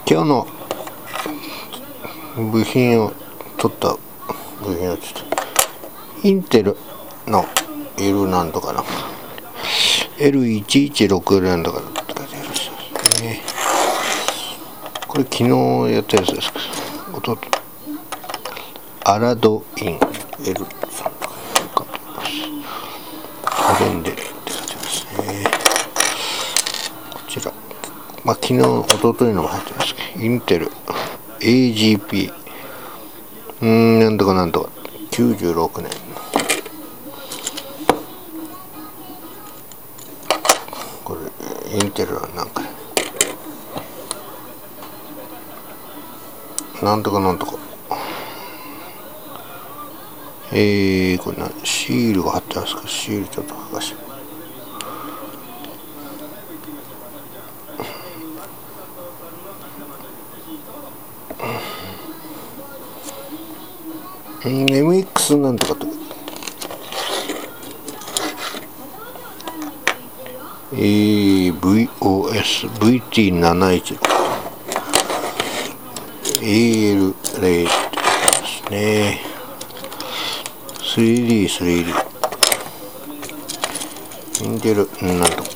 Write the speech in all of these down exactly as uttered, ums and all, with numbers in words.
今日の部品を取った部品をちょっとインテルの L なんとかな エルいちいちろく なんとかだったかでやりましたね。これ昨日やったやつですけど、弟アラドイン L さんとか買ってます。アレンデレって書いてますね。こちらまあ昨日弟にのも入ってますけど、インテル エージーピー うーんなんとかなんとかきゅうじゅうろくねん、これインテルはなんかなんとかなんとかえーこれなシールが貼ってますか。シールちょっと剥がしうん エムエックス なんとかってえー、ブイオーエス ブイティーななひゃくじゅうろく エーエル ゼロですね。 スリーディースリーディー インテルなんとか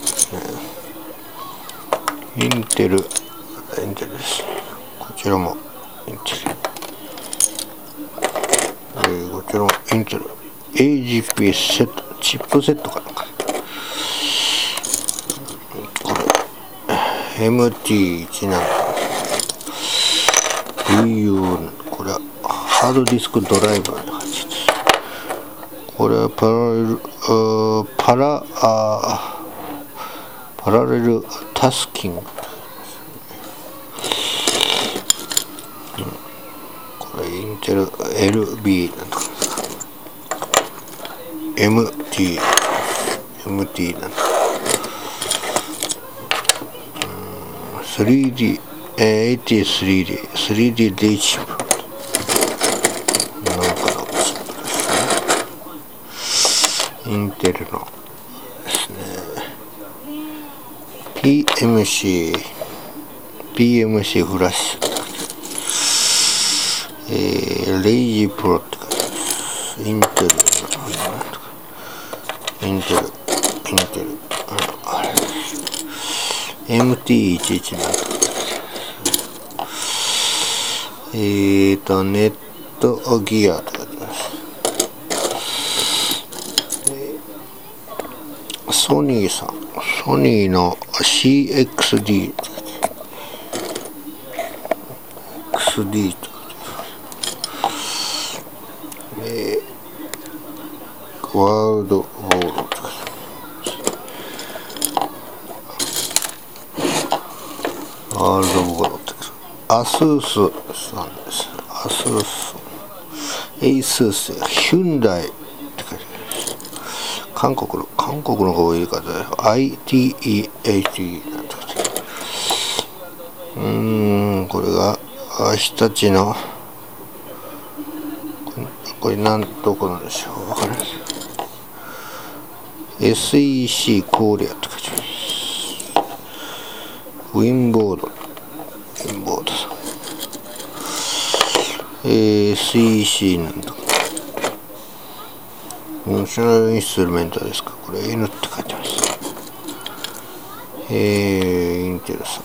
インテルインテルです。こちらもインテル、えー、こちらもインテル エージーピー セットチップセットかなんかこれ エムティーいちなな ブイユー これはハードディスクドライバーの感じです。これはパラレルパラあパラレルタスキング、これインテル エルビー なんとか エムティー エムティー なんとか スリーディー エーティースリーディー スリーディー デイチップなんかのチップですね。インテルのですね ピーエムシー ピーエムシー フラッシュ、えー、レイジープロって書いてます。インテルインテルインテルあれ エムティーいちいち なんとかえーとネットギアって書いてます。ソニーさんソニーの シーエックスディー って書いてエックスディー ってえー、ワールドウォールって書いてワールドウォールってアスースさんです。アスースエイスースヒュンダイって書いてます。韓国の韓国の方がいい方で アイティーイーエイティー なんて書いてうーんこれが日立のこれなんとこなんでしょうわからない。 エスイーシー コリアって書いてます。ウィンボードウィンボードさん、えー、エスイーシー なんだナショナルインストゥルメンタですか。これ N って書いてます。えー、インテルさん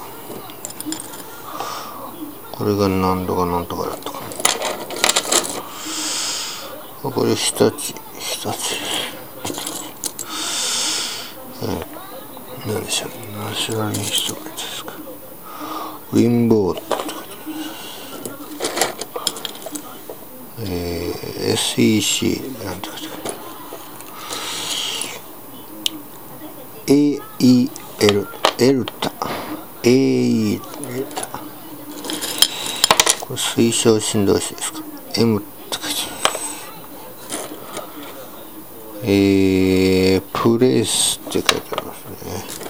これが何度か何とかだとかこれ日立日立えー、何でしょうナショナルインストゥルメントですか。ウィンボードって書いてます。えー、エスイーシー なんて書いてます。エーイーエル エルタ エーイー エルタこれ推奨振動子ですか。 M って書いてます。えー、プレスって書いてありますね。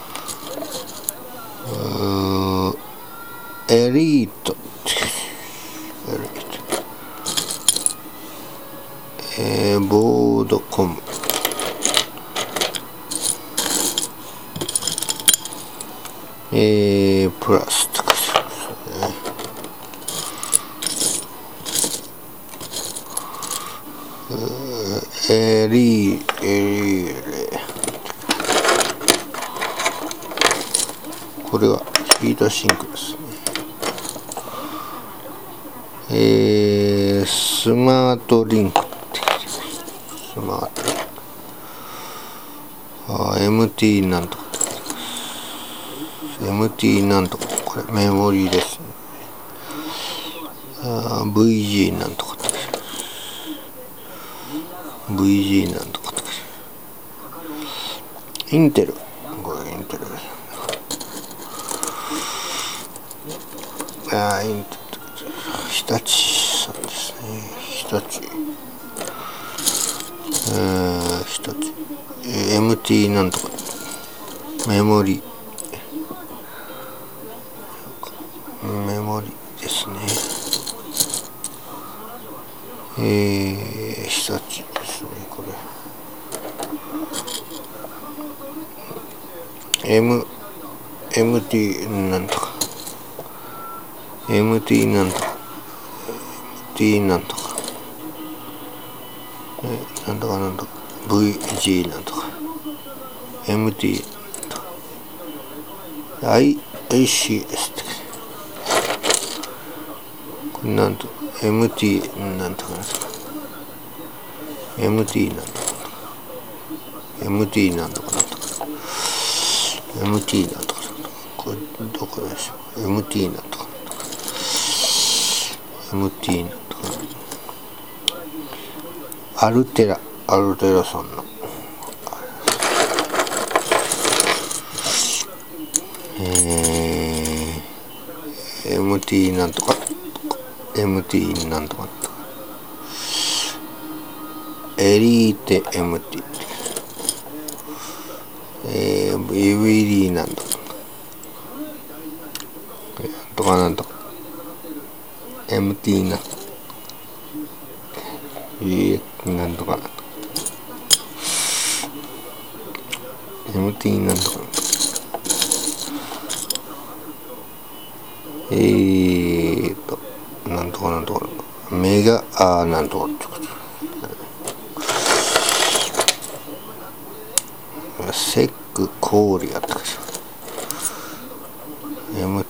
うーエリートエリートえー、ボードコムえー、プラスって書いてある。 エリーエリーレ、これはヒートシンクですね。えー、スマートリンクってスマートリンク、あ エムティー なんとか エムティー なんとか、これメモリーですね。あ ブイジー なんとかって ブイジー なんとかってインテル、これインテルあインテル日立さんですね。日立えー、日立 エムティー なんとかメモリメモリですね。えー、日立ですね。これ M MT なんとか エムティー なんとか エムティー なんとかえなんとかなんとか ブイジー なんとか エムティー とか アイシー ですって。これなんと エムティー なんとかなんとか エムティー なんとか エムティー なんとかなんとか エムティー なんとかなんとか、これどこでしょう。 エムティー なんとか エムティー なんとかアルテラアルテラさんのえー、エムティー なんとか エムティー なんとかエリーテ エムティー えー、ビビリーなんとかなんとかなんとか エムティー なんとかえー、なんとかなんとか エムティー なんとかなんとかえーとなんとかなんとかメガあーなんとかセックコーリアってかしら M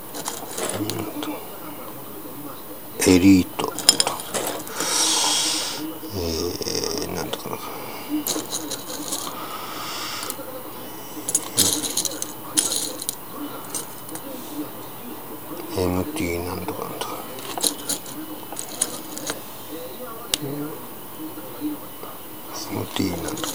エリートえー、なんとかなエムティー なんとかなんとかエムティー なんとか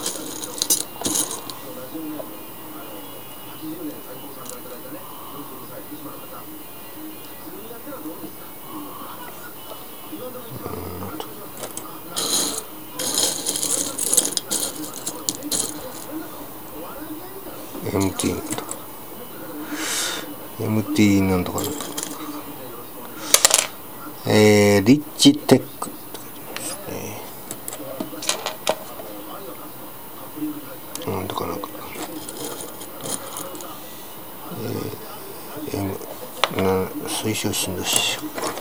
エムティー なんとか エムティー なんとかなんとかえー、リッチテックなんとかなんかえー、M な推奨しんだし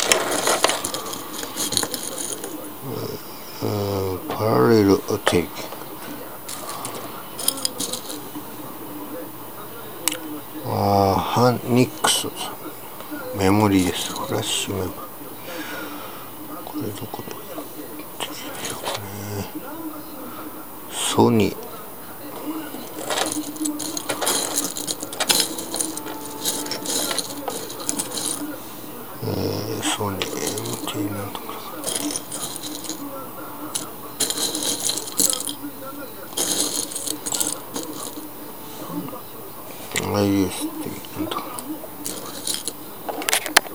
パラレルテイクあーハニックスメモリーです。フラッシュメモリーこれどこでソニーえー、ソニー エムティー なんとかアイエスティー